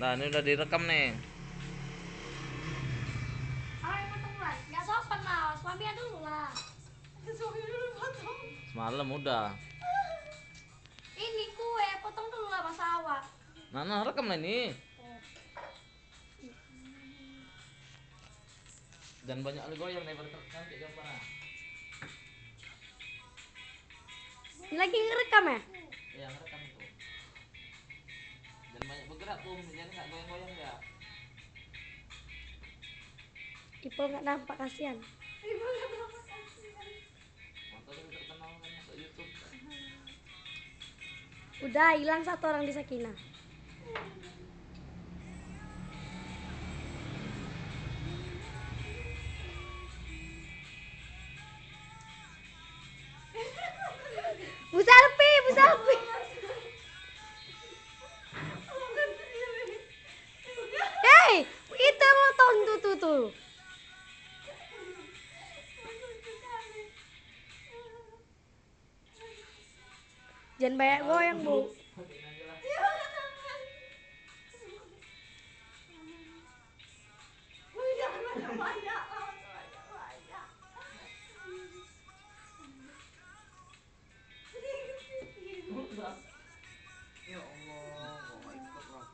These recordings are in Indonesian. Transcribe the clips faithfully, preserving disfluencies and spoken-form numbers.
Nah, ini udah direkam nih. Ah, yang potong lah. Nggak sopan lah. Suaminya dulu lah. Suami dulu potong. Semalam udah. Ini kue, potong dulu lah masa awak. Nah, nah rekam lah ini. Dan banyak lagi goyang nih cantik gambarnya. Ini lagi ngerekam ya? Iya, ngerekam itu. Dan banyak bergerak tuh, jadi nggak goyang-goyang ya. Ipul nggak nampak, kasihan. Mantap tuh terkenal kan masuk YouTube. Udah hilang satu orang di Sakinah. Bu Selfie, Bu Selfie. Hei, itu yang nonton tuh tuh tuh. Jangan banyak goyang, Bu. Ya Allah, kok nggak ikut aku.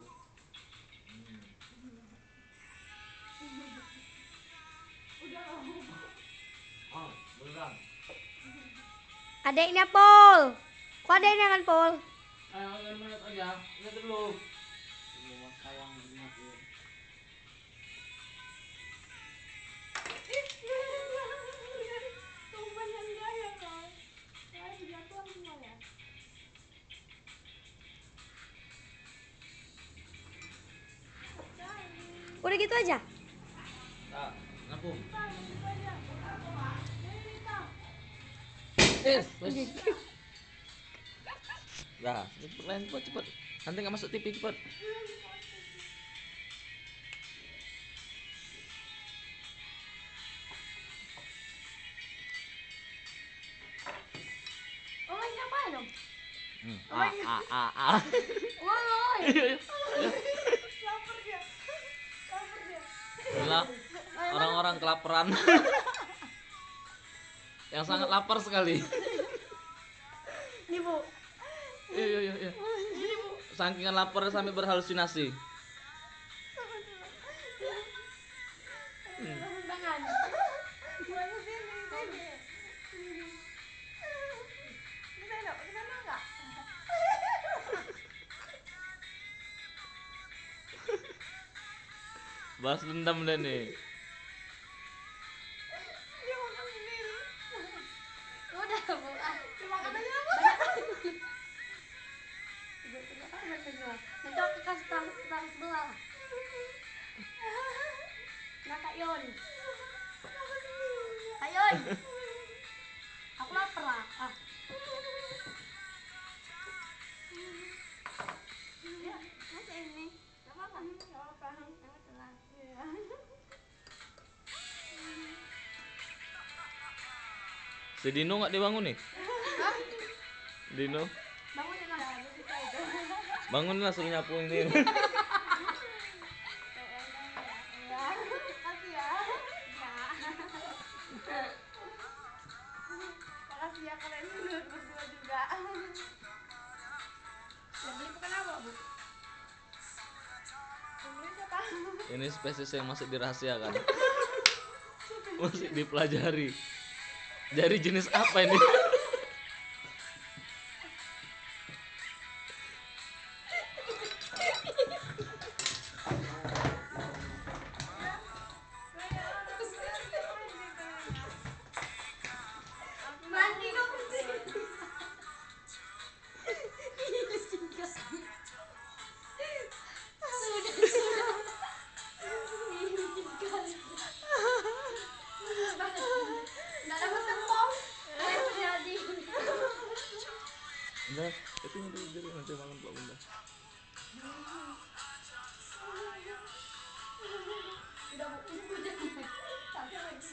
Oh, belum. Adiknya Pol. Kok adiknya kan Pol? Ayo, lihat aja. Lihat dulu. Ini sayang lihat ya. Udah gitu aja. Nah, lampu. Eh, wes. Dah, cepet lain cepet cepet. Nanti nggak masuk T V cepet. Oh, lagi apa dong? Hmm. A a a a. Woi. Iya, iya. Lapar dia. Lapar dia. Inilah orang-orang kelaparan. Yang sangat lapar sekali. Nih, Bu. Iya iya iya. Ini, Bu. Saking lapar sampai berhalusinasi. Hmm. Tangan. Mana sini, sini. Bisa enggak? Bisa enggak? Balas dendam deh nih. Dia makan sendiri. Udah, Bu. Ah, makan aja, Bu. Nanti aku kasih tahu tentang sebelah. Nah, Kak Yon. Kak Yon. Aku lapar lah. Ah. Ya, masa ini? Gak apa-apa. Gak apa-apa. Gak apa-apa. Iya. Si Dino nggak dibangun nih? Hah? Dino, Bangunin lah. bangun lah suruh nyapu ini. Ya, makasih ya. Ya. Makasih ya kalian berdua juga. Yang beli bukan apa, Bu? Yang beli siapa? Ini spesies yang masih dirahasiakan. Masih dipelajari. Dari jenis apa ini? Mandi dong. Nggak dapat tepung. Kayak terjadi. Enggak, itu nanti jadi nanti malam Pak Bunda. Udah, Bu. Udah. Sampai lagi.